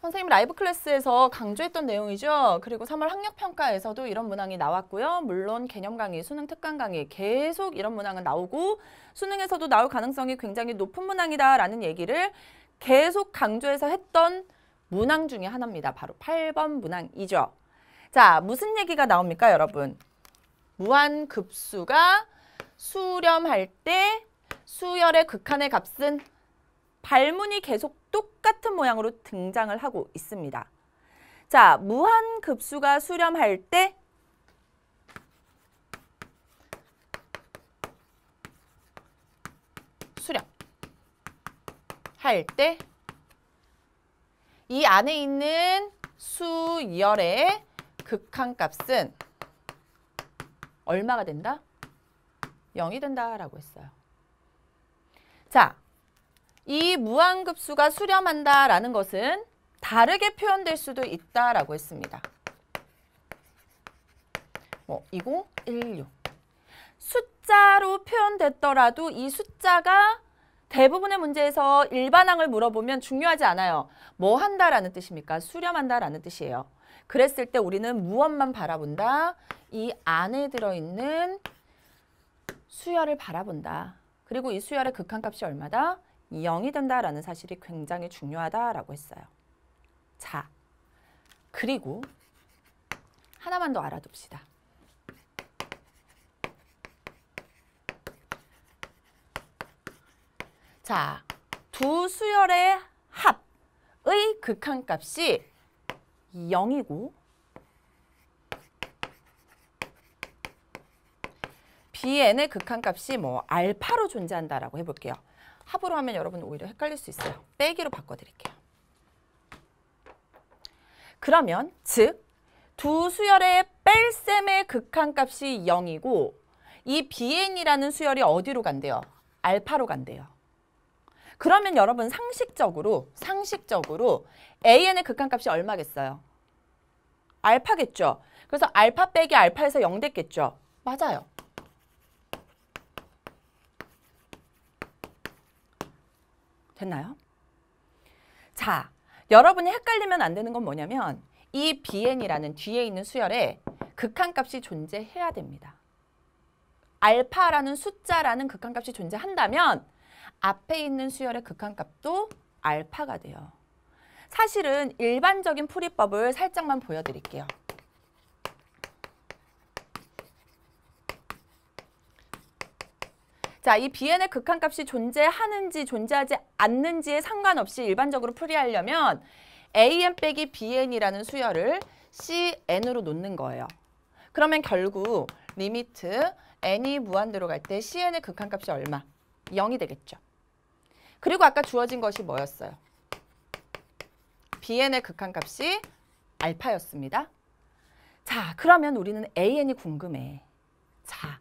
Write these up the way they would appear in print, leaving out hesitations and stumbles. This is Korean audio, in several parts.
선생님 라이브 클래스에서 강조했던 내용이죠. 그리고 3월 학력평가에서도 이런 문항이 나왔고요. 물론 개념 강의, 수능 특강 강의 계속 이런 문항은 나오고 수능에서도 나올 가능성이 굉장히 높은 문항이다라는 얘기를 계속 강조해서 했던 문항 중에 하나입니다. 바로 8번 문항이죠. 자, 무슨 얘기가 나옵니까, 여러분? 무한급수가 수렴할 때 수열의 극한의 값은 발문이 계속 똑같은 모양으로 등장을 하고 있습니다. 자, 무한급수가 수렴할 때 수렴할 때 이 안에 있는 수열의 극한값은 얼마가 된다? 0이 된다라고 했어요. 자, 이 무한급수가 수렴한다라는 것은 다르게 표현될 수도 있다라고 했습니다. 2016. 숫자로 표현됐더라도 이 숫자가 대부분의 문제에서 일반항을 물어보면 중요하지 않아요. 뭐 한다라는 뜻입니까? 수렴한다라는 뜻이에요. 그랬을 때 우리는 무엇만 바라본다? 이 안에 들어있는 수열을 바라본다. 그리고 이 수열의 극한값이 얼마다? 0이 된다라는 사실이 굉장히 중요하다라고 했어요. 자, 그리고 하나만 더 알아둡시다. 자, 두 수열의 합의 극한값이 0이고 bn의 극한값이 알파로 존재한다라고 해볼게요. 합으로 하면 여러분 오히려 헷갈릴 수 있어요. 빼기로 바꿔드릴게요. 그러면 즉 두 수열의 뺄셈의 극한값이 0이고 이 bn이라는 수열이 어디로 간대요? 알파로 간대요. 그러면 여러분 상식적으로 an의 극한값이 얼마겠어요? 알파겠죠. 그래서 알파 빼기 알파에서 0 됐겠죠. 맞아요. 됐나요? 자, 여러분이 헷갈리면 안 되는 건 뭐냐면 이 bn이라는 뒤에 있는 수열에 극한값이 존재해야 됩니다. 알파라는 숫자라는 극한값이 존재한다면 앞에 있는 수열의 극한값도 알파가 돼요. 사실은 일반적인 풀이법을 살짝만 보여드릴게요. 자, 이 bn의 극한값이 존재하는지 존재하지 않는지에 상관없이 일반적으로 풀이하려면 an 빼기 bn이라는 수열을 cn으로 놓는 거예요. 그러면 결국 리미트 n이 무한대로 갈 때 cn의 극한값이 얼마? 0이 되겠죠. 그리고 아까 주어진 것이 뭐였어요? bn의 극한값이 알파였습니다. 자, 그러면 우리는 an이 궁금해. 자,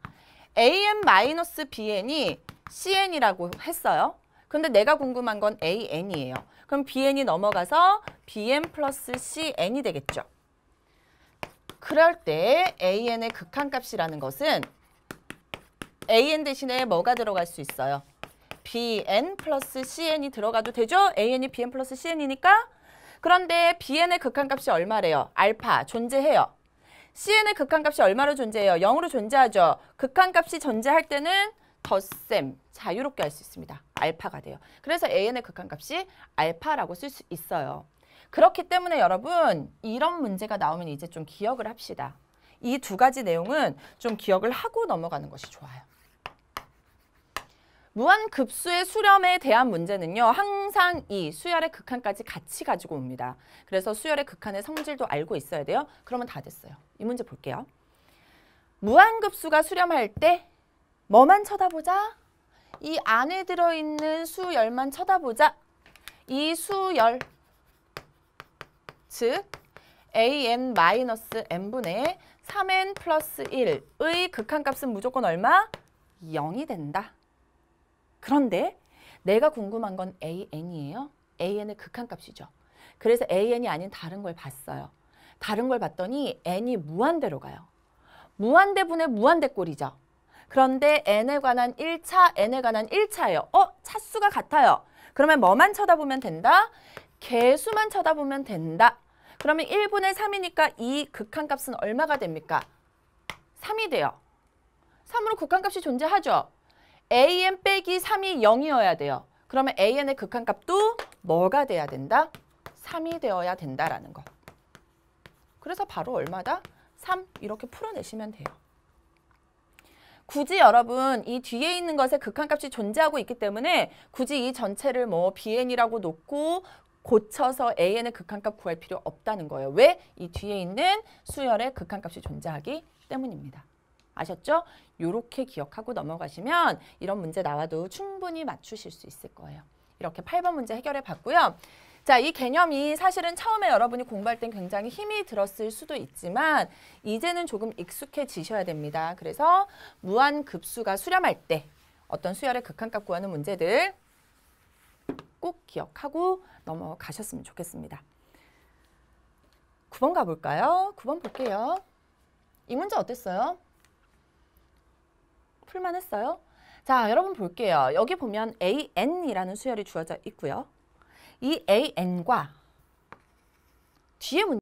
an-bn이 cn이라고 했어요. 근데 내가 궁금한 건 an이에요. 그럼 bn이 넘어가서 bn 플러스 cn이 되겠죠. 그럴 때 an의 극한값이라는 것은 an 대신에 뭐가 들어갈 수 있어요? bn 플러스 cn이 들어가도 되죠? an이 bn 플러스 cn이니까. 그런데 bn의 극한값이 얼마래요? 알파 존재해요. cn의 극한값이 얼마로 존재해요? 0으로 존재하죠. 극한값이 존재할 때는 덧셈, 자유롭게 할 수 있습니다. 알파가 돼요. 그래서 an의 극한값이 알파라고 쓸 수 있어요. 그렇기 때문에 여러분 이런 문제가 나오면 이제 좀 기억을 합시다. 이 두 가지 내용은 좀 기억을 하고 넘어가는 것이 좋아요. 무한급수의 수렴에 대한 문제는요. 항상 이 수열의 극한까지 같이 가지고 옵니다. 그래서 수열의 극한의 성질도 알고 있어야 돼요. 그러면 다 됐어요. 이 문제 볼게요. 무한급수가 수렴할 때 뭐만 쳐다보자? 이 안에 들어있는 수열만 쳐다보자. 이 수열, 즉 an-n분의 3n 플러스 1의 극한값은 무조건 얼마? 0이 된다. 그런데 내가 궁금한 건 an이에요. an의 극한값이죠. 그래서 an이 아닌 다른 걸 봤어요. 다른 걸 봤더니 n이 무한대로 가요. 무한대분의 무한대꼴이죠. 그런데 n에 관한 1차, n에 관한 1차예요. 차수가 같아요. 그러면 뭐만 쳐다보면 된다? 개수만 쳐다보면 된다. 그러면 1분의 3이니까 이 극한값은 얼마가 됩니까? 3이 돼요. 3으로 극한값이 존재하죠. an 빼기 3이 0이어야 돼요. 그러면 an의 극한값도 뭐가 돼야 된다? 3이 되어야 된다라는 거. 그래서 바로 얼마다? 3 이렇게 풀어내시면 돼요. 굳이 여러분 이 뒤에 있는 것에 극한값이 존재하고 있기 때문에 굳이 이 전체를 뭐 bn이라고 놓고 고쳐서 an의 극한값 구할 필요 없다는 거예요. 왜? 이 뒤에 있는 수열의 극한값이 존재하기 때문입니다. 아셨죠? 요렇게 기억하고 넘어가시면 이런 문제 나와도 충분히 맞추실 수 있을 거예요. 이렇게 8번 문제 해결해 봤고요. 자, 이 개념이 사실은 처음에 여러분이 공부할 땐 굉장히 힘이 들었을 수도 있지만 이제는 조금 익숙해지셔야 됩니다. 그래서 무한급수가 수렴할 때 어떤 수열의 극한값 구하는 문제들 꼭 기억하고 넘어가셨으면 좋겠습니다. 9번 가볼까요? 9번 볼게요. 이 문제 어땠어요? 풀만했어요? 자, 여러분 볼게요. 여기 보면 an이라는 수열이 주어져 있고요. 이 an과 뒤에 문제